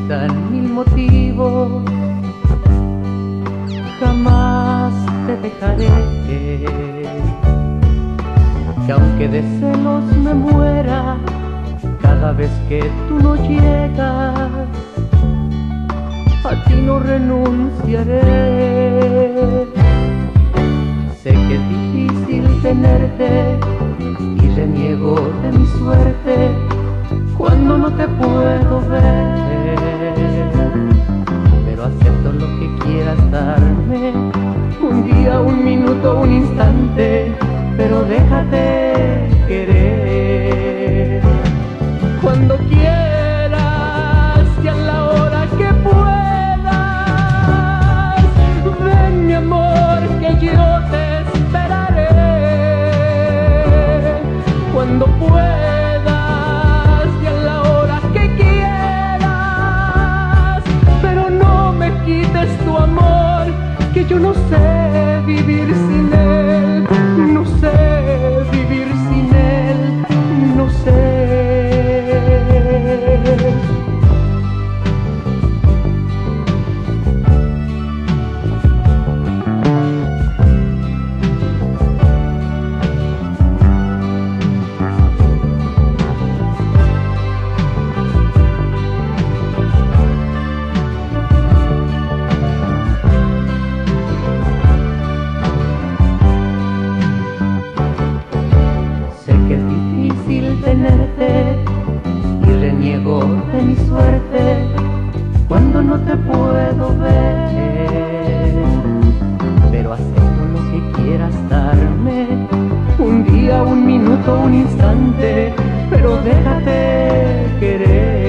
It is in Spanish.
existan mil motivos, jamás te dejaré. Que aunque de celos me muera cada vez que tú no llegas, a ti no renunciaré. Sé que es difícil tenerte y reniego de mi suerte cuando no te puedo ver, pero acepto lo que quieras darme, un día, un minuto, un instante, pero déjate querer. Cuando quieras y a la hora que puedas, ven mi amor que yo te esperaré. Cuando puedas y a la hora que quieras, pero no me quites tu amor, que yo no sé vivir sin él, no sé vivir sin él, no sé. Tenerte y reniego de mi suerte cuando no te puedo ver, pero acepto lo que quieras darme, un día, un minuto, un instante, pero déjate querer.